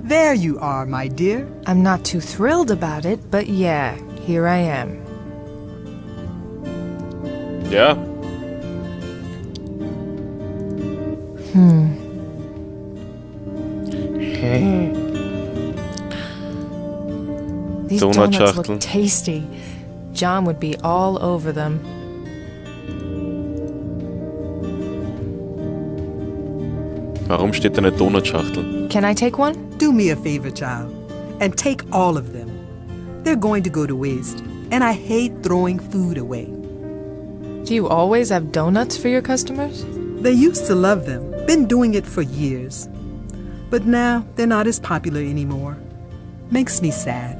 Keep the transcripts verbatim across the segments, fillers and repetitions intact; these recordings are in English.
There you are, my dear. I'm not too thrilled about it, but yeah, here I am. Ja. Hmm. These donuts look tasty. John would be all over them. Warum steht da eine Donutschachtel? Can I take one? Do me a favor, child, and take all of them. They're going to go to waste, and I hate throwing food away. Do you always have donuts for your customers? They used to love them, been doing it for years. But now, they're not as popular anymore. Makes me sad.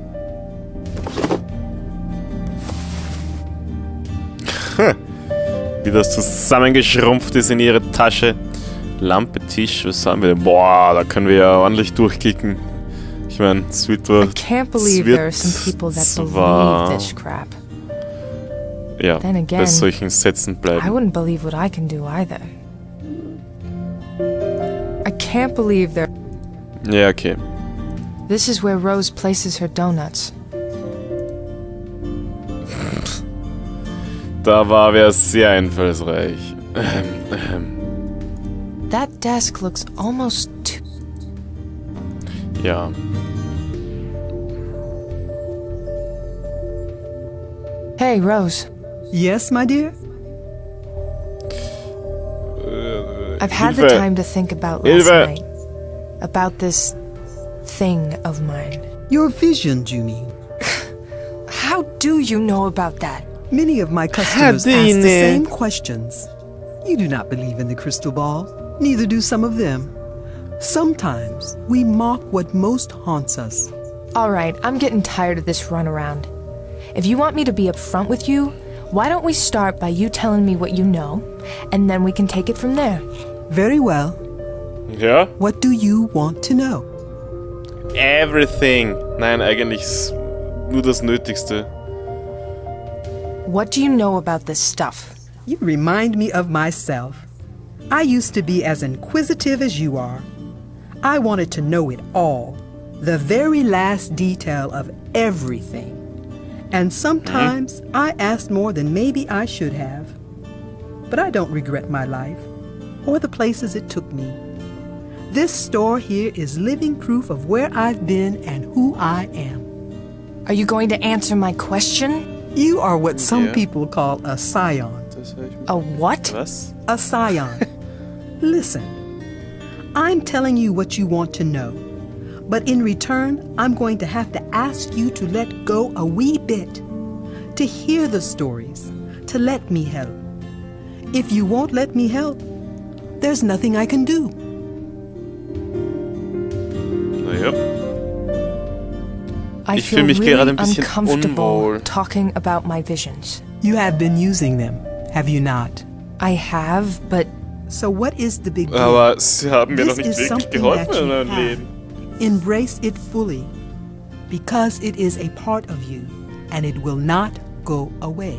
Wie das zusammengeschrumpft ist in ihre Tasche. Lampe, Tisch, was haben wir denn? Boah, da können wir ja ordentlich durchklicken. Ich meine, es wird I can't believe there are some people that believe this crap. Ja, Then again, bei solchen Sätzen bleiben. I wouldn't believe what I can do either. I can't believe there. Ja, okay. This is where Rose places her donuts. Da war wer sehr einfallsreich. Ähm, ähm. That desk looks almost too... Ja. Hey, Rose. Yes, my dear? I've had Hilfe. the time to think about last Hilfe. night. About this thing of mine. Your vision, you mean? How do you know about that? Many of my customers do ask you the know? same questions. You do not believe in the crystal ball. Neither do some of them. Sometimes we mock what most haunts us. Alright, I'm getting tired of this runaround. If you want me to be upfront with you, why don't we start by you telling me what you know, and then we can take it from there. Very well. Ja? What do you want to know? Everything. Nein, eigentlich nur das Nötigste. What do you know about this stuff? You remind me of myself. I used to be as inquisitive as you are. I wanted to know it all, the very last detail of everything. And sometimes mm-hmm. I asked more than maybe I should have. But I don't regret my life, or the places it took me. This store here is living proof of where I've been and who I am. Are you going to answer my question? You are what some Yeah. people call a scion. A what? Was? A scion. Listen, I'm telling you what you want to know, but in return, I'm going to have to ask you to let go a wee bit, to hear the stories, to let me help. If you won't let me help, there's nothing I can do. Naja. I Ich feel fühle mich really gerade ein bisschen uncomfortable unwohl. talking about my visions. You have been using them, have you not? I have, but So what is the big deal? Aber sie haben mir This noch nicht is wirklich something geholfen that in you meinem have. Leben. Embrace it fully, because it is a part of you, and it will not go away.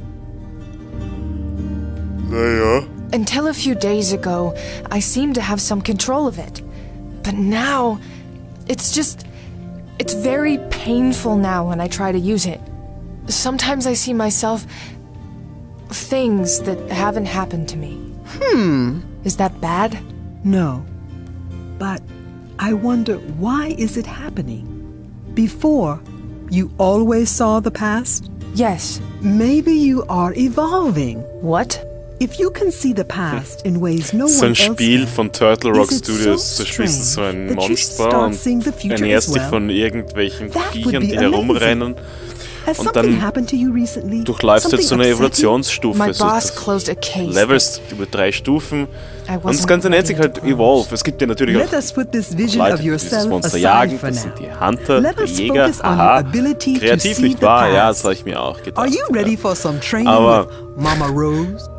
Naja. until a few days ago, I seemed to have some control of it. But now, it's just... It's very painful now when I try to use it. Sometimes I see myself... things that haven't happened to me. Hmm. Is that bad? No. But I wonder, why is it happening? Before, you always saw the past? Yes. Maybe you are evolving. What? If you can see the past in ways no So one ein else Spiel can, von Turtle Rock is it Studios. so Da spielst du so ein strange that you Monster start und seeing the future ernährst as dich well? von irgendwelchen That would Viechern, be die amazing. herumrennen. Has Und something dann happened to you recently? durchläufst du jetzt so eine Something upset you? Evolutionsstufe. My So boss das closed a case. levelst über drei Stufen. I Und das wasn't Ganze nennt ready sich to halt close. Evolve. Es gibt ja natürlich Let auch us put this vision Leute, of die dieses yourself Monster aside jagen. for Das now. sind die Hunter, Let die us Jäger. focus on Aha. your ability to Kreativ, see nicht the wahr? Ja, past. das habe ich mir auch gedacht. Are you ready for some training Aber- with Mama Rose?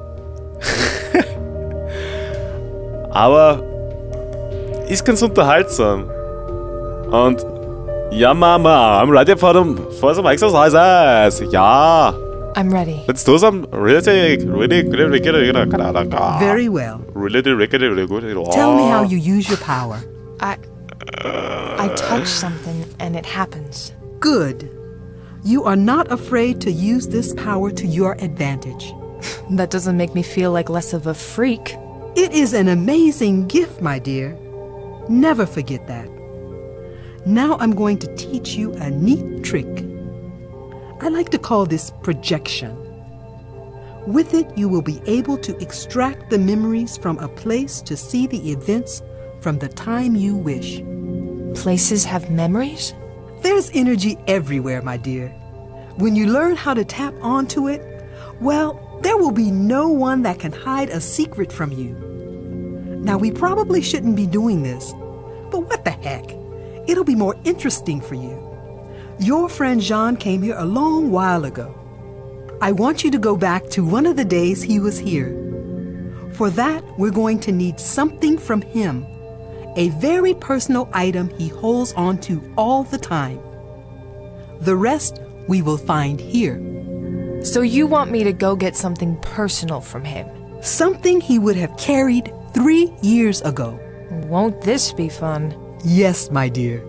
Aber ist ganz unterhaltsam. Und ja, Mama, I'm ready for, them, for some exercises. Ja. I'm ready. Let's do some really, really, really, really, really, Very well. really, really, really good. Tell me how you use your power. I... I touch something and it happens. Good. You are not afraid to use this power to your advantage. That doesn't make me feel like less of a freak. It is an amazing gift, my dear. Never forget that. Now I'm going to teach you a neat trick. I like to call this projection. With it, you will be able to extract the memories from a place to see the events from the time you wish. Places have memories? There's energy everywhere, my dear. When you learn how to tap onto it, well, there will be no one that can hide a secret from you. Now, we probably shouldn't be doing this, but what the heck? It'll be more interesting for you. Your friend Jean came here a long while ago. I want you to go back to one of the days he was here. For that, we're going to need something from him, a very personal item he holds on to all the time. The rest we will find here. So you want me to go get something personal from him? Something he would have carried three years ago. Won't this be fun? Yes, my dear.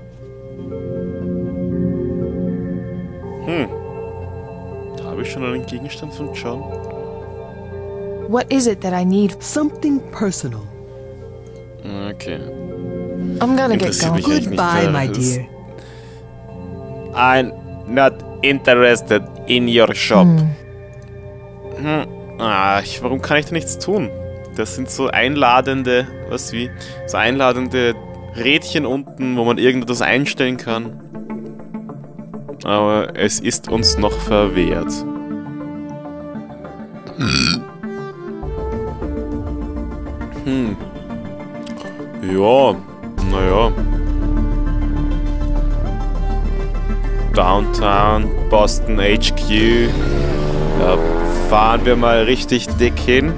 Hm. Da habe ich schon einen Gegenstand von John. What is it that I need? Something personal. Okay. I'm gonna get Interessiert going. mich eigentlich Goodbye, nicht. my Das ist- dear. I'm not interested in your shop. Hm. Hm. Ah, ich, warum kann ich da nichts tun? Das sind so einladende, was wie, so einladende Rädchen unten, wo man irgendetwas einstellen kann. Aber es ist uns noch verwehrt. Hm. Ja, naja. Downtown, Boston H Q. Da fahren wir mal richtig dick hin.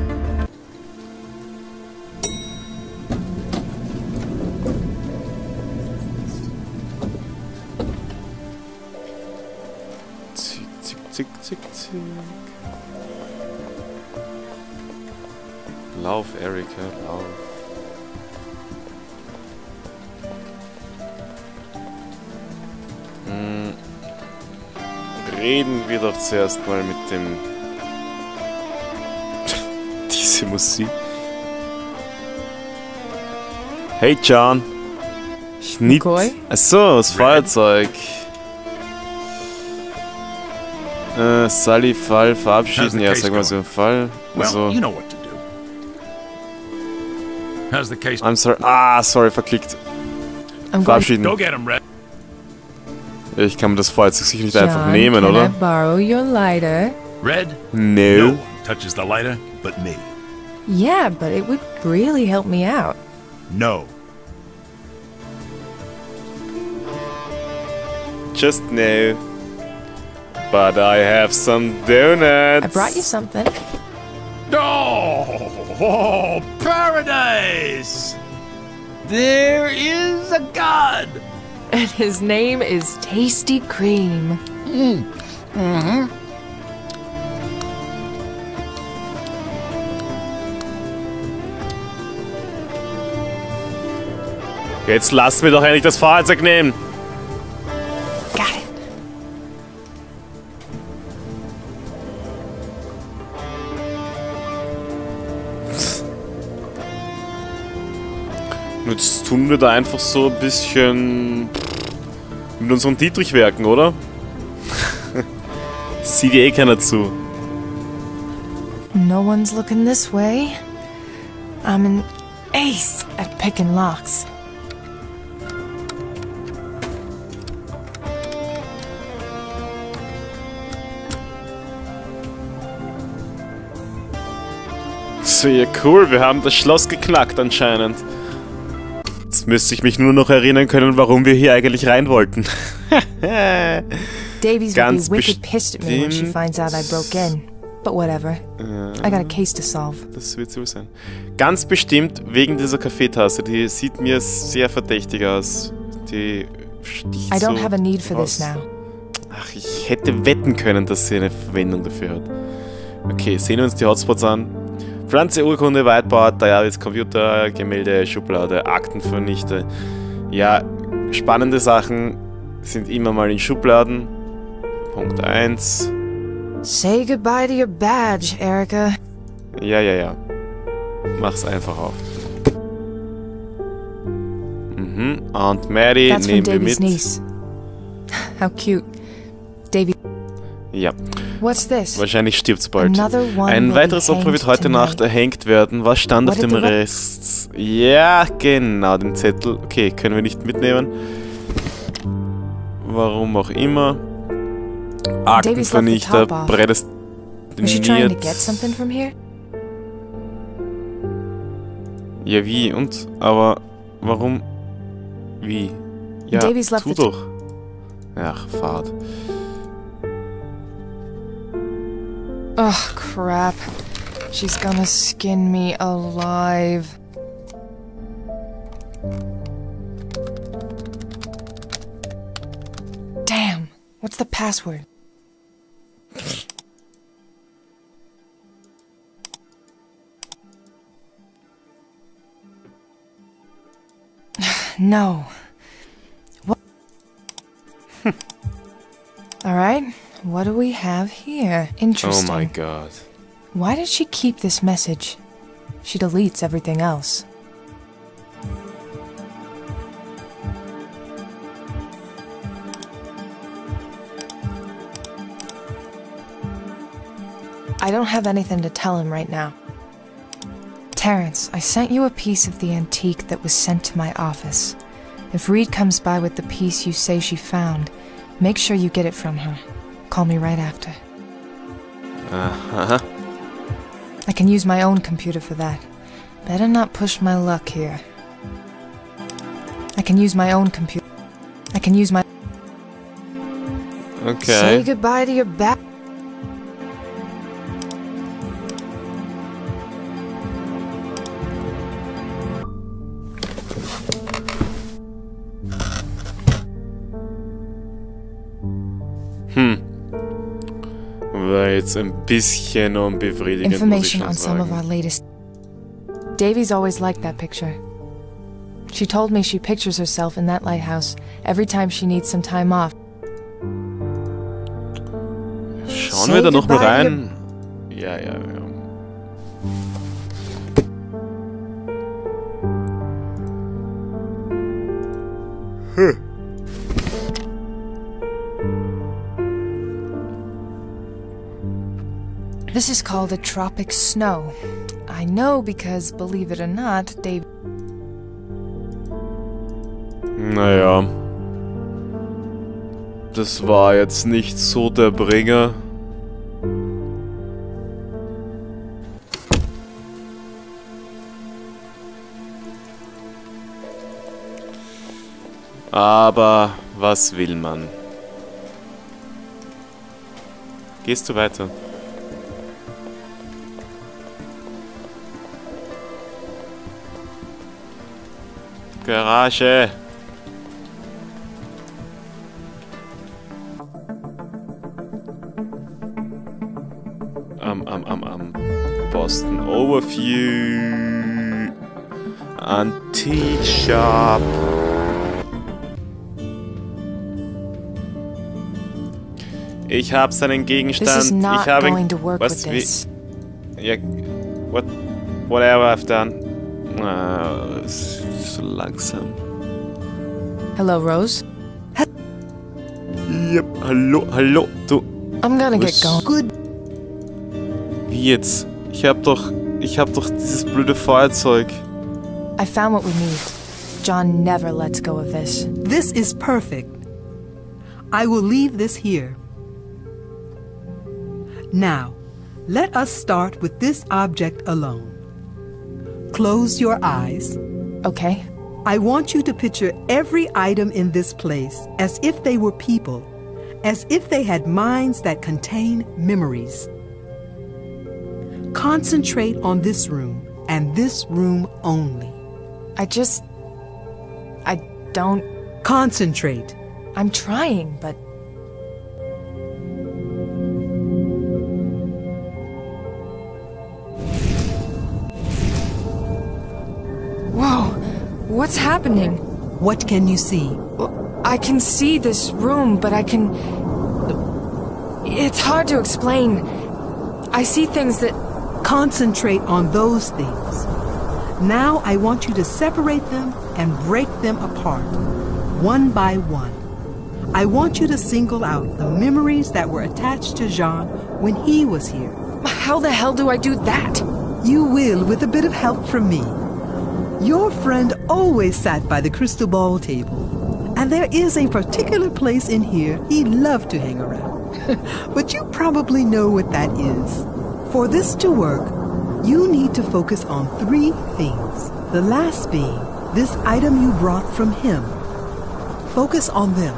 Zick, zick, zick, zick, zick. Lauf, Erika, lauf. Hm. Reden wir doch zuerst mal mit dem... Diese Musik. Hey John. Ich nicht... McCoy? Achso, das Feuerzeug. Äh, Sully, Fall, verabschieden. Ja, sag mal so, Fall. Well, Also, you know what to do. How's the case? I'm sorry. Ah, sorry, verklickt. I'm going. Verabschieden. Go get him, Red. Ich kann mir das Feuerzeug sicher nicht einfach John, nehmen, can I oder? borrow your lighter? Red? No. No one touches the lighter but me. Yeah, but it would really help me out. No. Just no. But I have some donuts. I brought you something. Oh, oh, paradise! There is a god. And his name is Tasty Cream. Jetzt lass mir doch endlich das Feuerzeug nehmen. Got it. Und jetzt tun wir da einfach so ein bisschen mit unseren Dietrich-Werken, oder? Sieht ja eh keiner zu. No one's looking this way. I'm an ace at picking locks. So, ja cool, wir haben das Schloss geknackt anscheinend. Jetzt müsste ich mich nur noch erinnern können, warum wir hier eigentlich rein wollten. Davies will Ganz be wicked pissed at me when she bestimmt. finds out I broke in. But whatever. I got a case to solve. Das wird so sein. Ganz bestimmt wegen dieser Kaffeetasse. Die sieht mir sehr verdächtig aus. Die sticht I don't so have a need for this raus. now. Ach, ich hätte wetten können, dass sie eine Verwendung dafür hat. Okay, sehen wir uns die Hotspots an. Pflanze, Urkunde, Whiteboard, Diaries, Computer, Gemälde, Schublade, Aktenvernichter. Ja, spannende Sachen sind immer mal in Schubladen. Punkt eins. Say goodbye to your badge, Erica. Ja, ja, ja. Mach's einfach auf. Mhm. Aunt Mary That's from nehmen wir Davy's mit. niece. How cute. Davy. Ja, What's this? wahrscheinlich stirbt's bald. Another one Ein will weiteres be Opfer wird hanged heute tonight. Nacht erhängt werden. Was stand What auf did dem the re- Rest? Ja, genau, den Zettel. Okay, können wir nicht mitnehmen. Warum auch immer. Aktenvernichter, top off. Was she trying to prädestiniert. get something from here? Ja, wie? Und? Aber warum? Wie? Ja, Davy's left tu the- doch. Ach, Fahrt. Ugh, crap. She's gonna skin me alive. Damn, what's the password? No. What? Alright, what do we have here? Oh Interesting. my god. Why did she keep this message? She deletes everything else. I don't have anything to tell him right now. Terrence, I sent you a piece of the antique that was sent to my office. If Reed comes by with the piece you say she found, make sure you get it from her. Call me right after. Uh-huh. I can use my own computer for that. Better not push my luck here. I can use my own computer. I can use my... Okay. Say goodbye to your back. Hm. War jetzt ein bisschen unbefriedigend, muss ich Information schon on some of our sagen. latest... Davy's always liked that picture. She told me she pictures herself in that lighthouse every time she needs some time off. Schauen Say wir da noch mal goodbye to rein. Ja, ja, ja. This is called a tropic snow. I know because, believe it or not, Dave... Naja. Das war jetzt nicht so der Bringer. Aber was will man? Gehst du weiter? Garage. Am, am, am, am. Boston Overview. Antique Shop. Ich habe seinen This is Gegenstand. not Ich habe. going to work Was with wie? this. Ja. What? Whatever I've done. Ah, es ist so langsam. Hello, Rose? Yep. Hallo, hallo. Du. I'm gonna get Was? going. Good. Wie jetzt? Ich hab doch. Ich hab doch dieses blöde Feuerzeug. I found what we need. John never lets go of this. This is perfect. I will leave this here. Now, let us start with this object alone. Close your eyes. Okay. I want you to picture every item in this place as if they were people, as if they had minds that contain memories. Concentrate on this room and this room only. I just... I don't... Concentrate. I'm trying, but... What's happening? What can you see? I can see this room, but I can... It's hard to explain. I see things that... Concentrate on those things. Now I want you to separate them and break them apart, one by one. I want you to single out the memories that were attached to Jean when he was here. How the hell do I do that? You will with a bit of help from me. Your friend always sat by the crystal ball table, and there is a particular place in here he loved to hang around. But you probably know what that is. For this to work, you need to focus on three things. The last being this item you brought from him. Focus on them.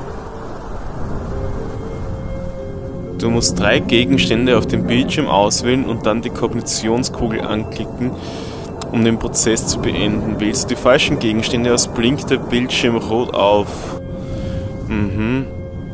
Du musst drei Gegenstände auf dem Bildschirm auswählen und dann die Kognitionskugel anklicken, um den Prozess zu beenden. Wählst du die falschen Gegenstände aus, blinkt der Bildschirm rot auf. Mhm.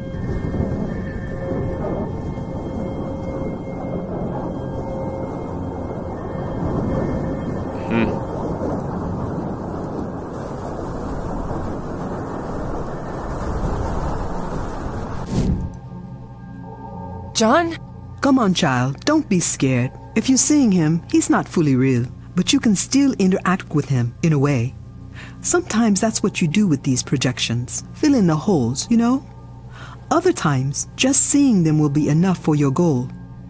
John? Come on, child. Don't be scared. If you're seeing him, he's not fully real, but you can still interact with him in a way. Sometimes that's what you do with these projections. Fill in the holes, you know? Other times, just seeing them will be enough for your goal.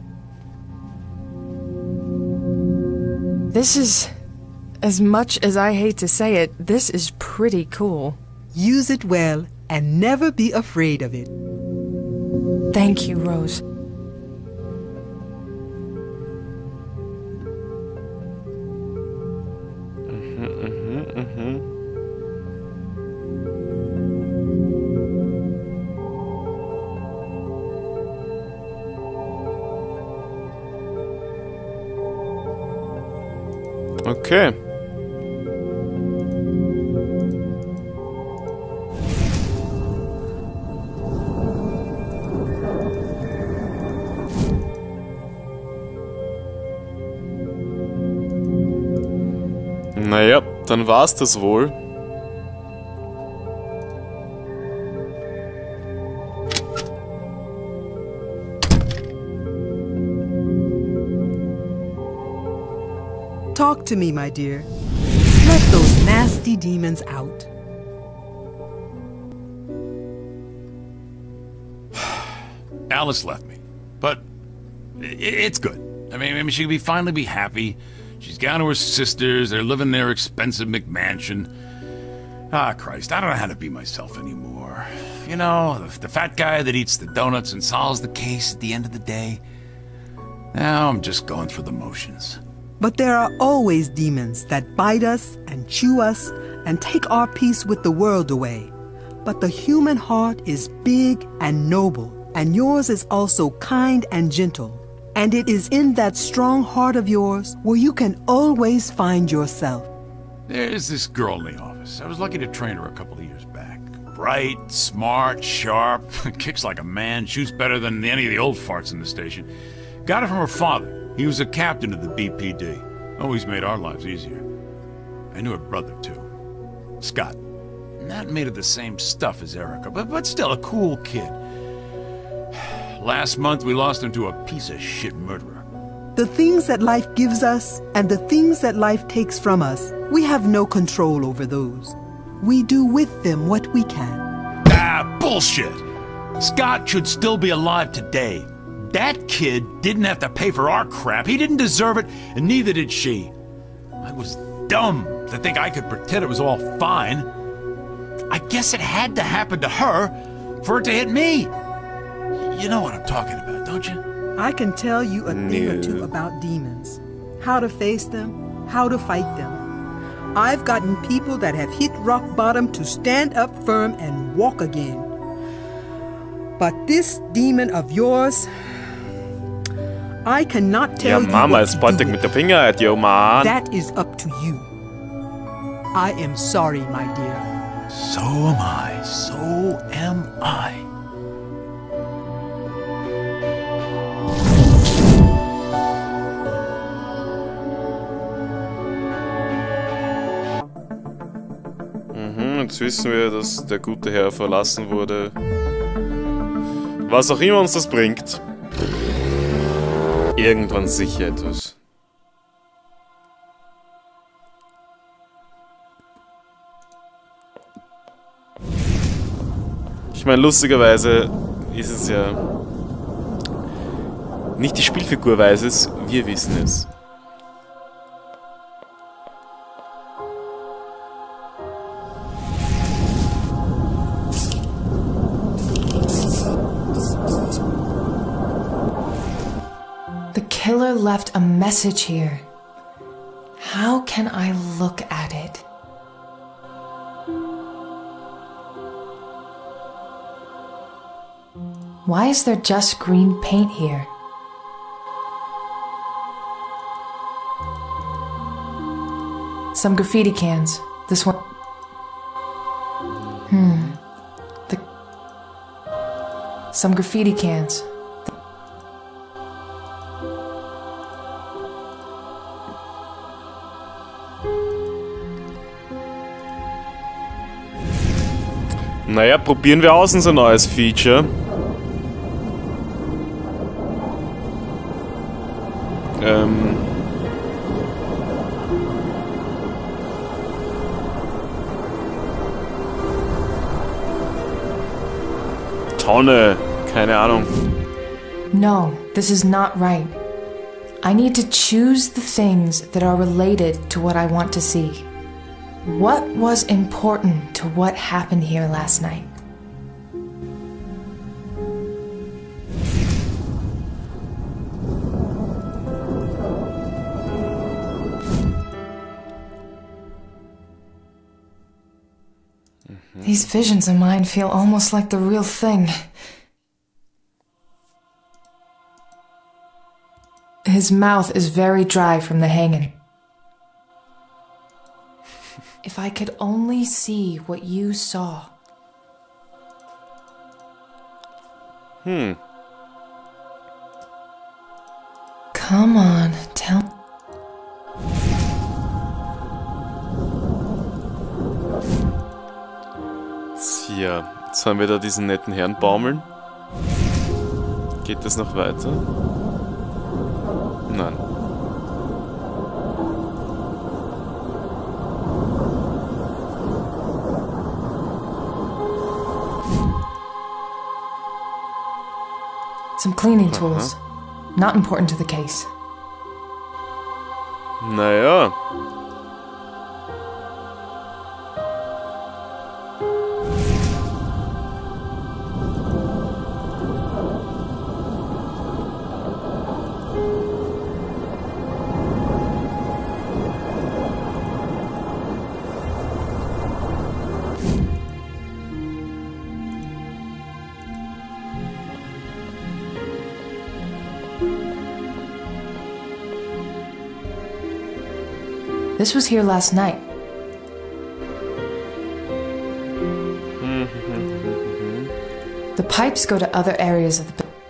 This is... As much as I hate to say it, this is pretty cool. Use it well and never be afraid of it. Thank you, Rose. Okay. Naja, dann war's das wohl. Talk to me, my dear. Let those nasty demons out. Alice left me, but i- it's good. I mean, I mean, she can be finally be happy. She's gone to her sisters. They're living their expensive McMansion. Ah, Christ, I don't know how to be myself anymore. You know, the, the fat guy that eats the donuts and solves the case at the end of the day. Now I'm just going through the motions. But there are always demons that bite us and chew us and take our peace with the world away. But the human heart is big and noble, and yours is also kind and gentle. And it is in that strong heart of yours where you can always find yourself. There's this girl in the office. I was lucky to train her a couple of years back. Bright, smart, sharp, kicks like a man, shoots better than any of the old farts in the station. Got it from her father. He was a captain of the B P D. Always made our lives easier. I knew her brother, too. Scott. Not made of the same stuff as Erica, but, but still a cool kid. Last month, we lost him to a piece of shit murderer. The things that life gives us and the things that life takes from us, we have no control over those. We do with them what we can. Ah, bullshit! Scott should still be alive today. That kid didn't have to pay for our crap. He didn't deserve it, and neither did she. I was dumb to think I could pretend it was all fine. I guess it had to happen to her for it to hit me. You know what I'm talking about, don't you? I can tell you a thing or two No. about demons. How to face them, how to fight them. I've gotten people that have hit rock bottom to stand up firm and walk again. But this demon of yours, I cannot Ja, tell you Mama, what es to pointet do mit with der it. Finger at you, Mann. That is up to you. I am sorry, my dear. So am I. So am I. Jetzt wissen wir, dass der gute Herr verlassen wurde. Was auch immer uns das bringt. Irgendwann sicher etwas. Ich meine, lustigerweise ist es ja... Nicht die Spielfigur weiß es, wir wissen es. The killer left a message here. How can I look at it? Why is there just green paint here? Some graffiti cans. This one. Hmm. The. Some graffiti cans. Naja, probieren wir aus unser neues Feature. Ähm. Tonne, keine Ahnung. No, this is not right. I need to choose the things that are related to what I want to see. What was important to what happened here last night? These visions of mine feel almost like the real thing. His mouth is very dry from the hanging. If I could only see what you saw. Hmm. Come on, tell. Tja, jetzt haben wir da diesen netten Herrn baumeln. Geht das noch weiter? Nein. Some cleaning tools. Not important to the case. Naja. This was here last night. The pipes go to other areas of the building.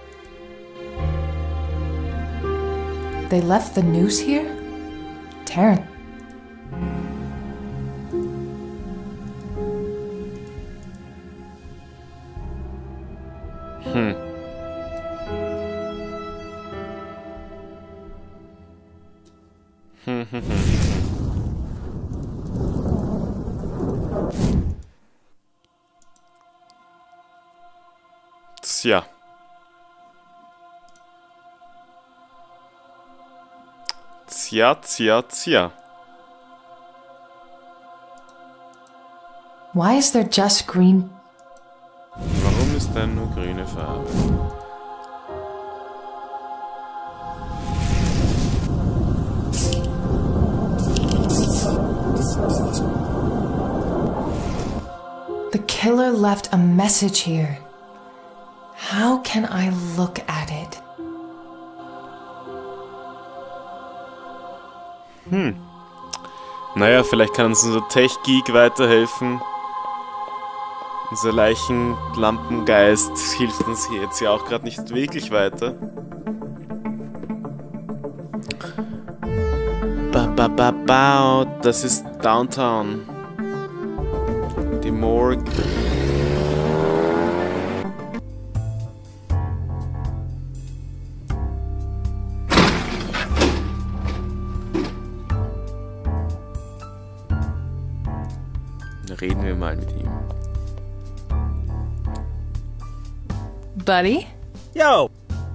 They left the noose here? Taryn. Hmm. Hmm, hmm, hmm. Tja. Tja, tja, tja. Why is there just green? Warum ist denn nur grüne Farbe? The killer left a message here. How can I look at it? Hm. Naja, vielleicht kann uns unser Tech-Geek weiterhelfen. Unser Leichenlampengeist hilft uns hier jetzt ja auch gerade nicht wirklich weiter. Ba, ba, ba, ba, das ist Downtown. Die Die Morgue. Reden wir mal mit ihm. Buddy? Yo!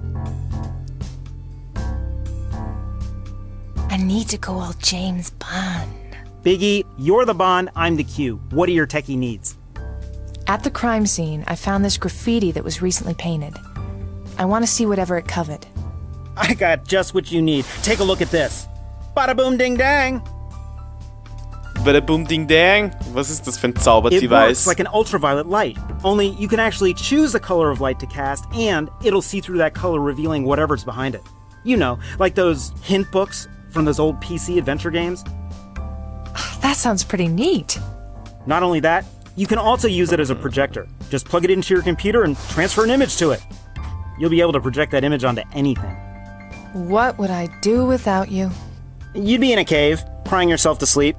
I need to go all James Bond. Biggie, you're the Bond, I'm the Q. What are your techie needs? At the crime scene, I found this graffiti that was recently painted. I want to see whatever it covered. I got just what you need. Take a look at this. Bada boom ding dang! Bada boom ding dang! Was ist das für ein It works Zauberdevice? like an ultraviolet light. Only you can actually choose the color of light to cast, and it'll see through that color, revealing whatever's behind it. You know, like those hint books from those old P C adventure games. That sounds pretty neat. Not only that, you can also use it as a projector. Just plug it into your computer and transfer an image to it. You'll be able to project that image onto anything. What would I do without you? You'd be in a cave, crying yourself to sleep.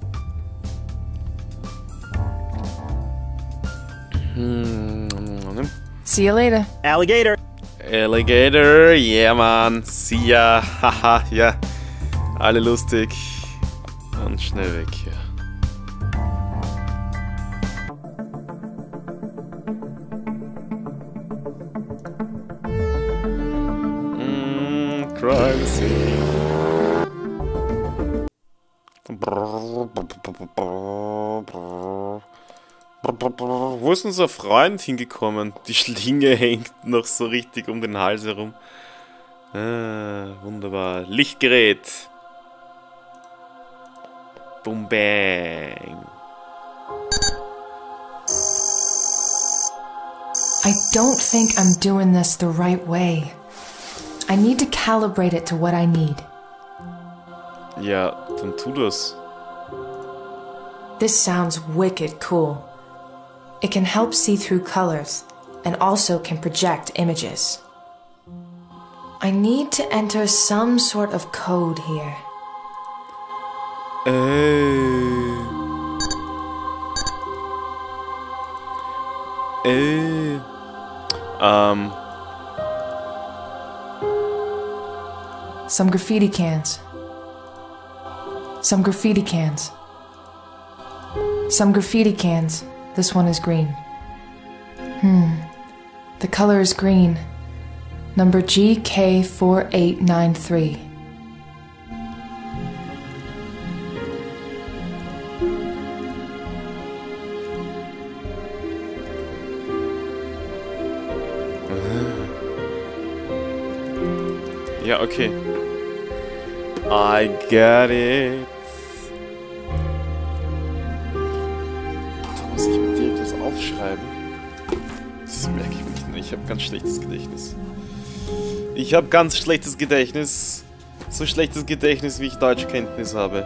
Hm. See you later. Alligator! Alligator, yeah man, see ya, haha, ja. Alle lustig. Und schnell weg hier. Mm, crime scene. Wo ist unser Freund hingekommen? Die Schlinge hängt noch so richtig um den Hals herum. Ah, wunderbar. Lichtgerät. Boom bang. I don't think I'm doing this the right way. I need to calibrate it to what I need. Ja, dann tu das. This sounds wicked cool. It can help see through colors and also can project images. I need to enter some sort of code here. Äh. Äh. Ähm. Some graffiti cans. Some graffiti cans. Some graffiti cans. This one is green. Hmm. The color is green. Number G K four eight nine three. Ja, okay. I got it. Da muss ich mir direkt was aufschreiben. Das merke ich nicht. Ich habe ganz schlechtes Gedächtnis. Ich habe ganz schlechtes Gedächtnis. So schlechtes Gedächtnis, wie ich Deutschkenntnis habe.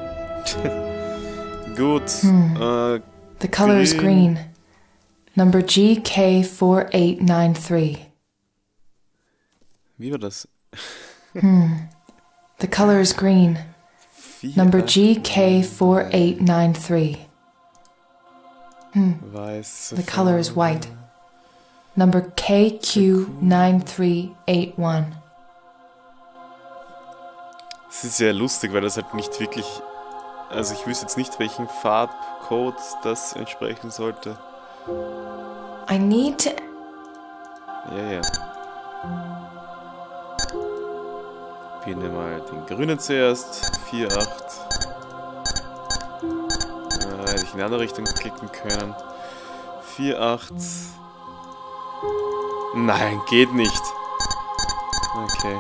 Gut. Hmm. Äh, The color is green. Number G K four eight nine three. Wie war das? Hmm. The color is green. Number G K four eight nine three. Hmm. Weiß. The color is white. Number K Q nine three eight one. Es ist sehr lustig, weil das halt nicht wirklich... Also ich wüsste jetzt nicht, welchen Farbcode das entsprechen sollte. I need to... Ja, ja. Wir nehmen mal den grünen zuerst. vier acht. Äh, hätte ich in eine andere Richtung klicken können. vier acht. Nein, geht nicht. Okay.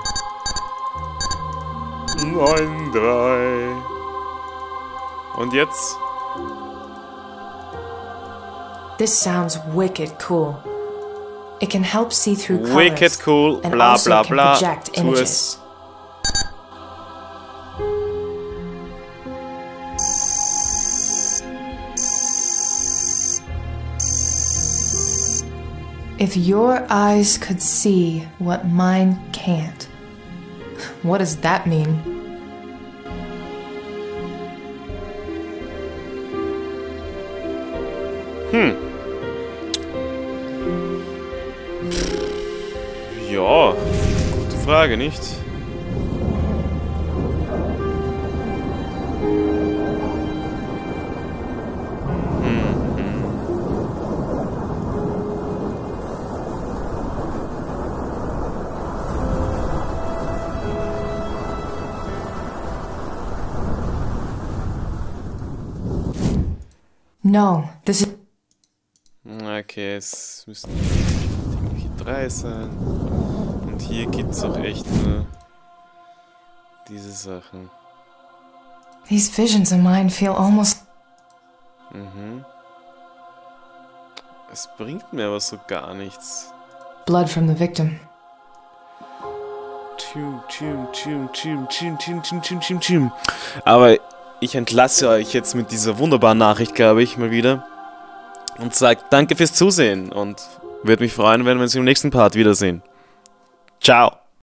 neun drei. Und jetzt? This sounds wicked cool. It can help see through colors Wicked cool, and bla also bla can bla. project Tu images. es. If your eyes could see what mine can't. What does that mean? Hm. Ja, gute Frage, nicht? No, this is... Okay, es müssen hier drei sein. Und hier gibt es auch echt nur diese Sachen. These visions of mine feel almost... Mhm. Es bringt mir aber so gar nichts. Blood from the victim. Tschum, tschum, tschum, tschum, tschum, tschum, tschum, tschum, tschum, tschum. Aber ich entlasse euch jetzt mit dieser wunderbaren Nachricht, glaube ich, mal wieder. Und sage danke fürs Zusehen und würde mich freuen, wenn wir uns im nächsten Part wiedersehen. Ciao!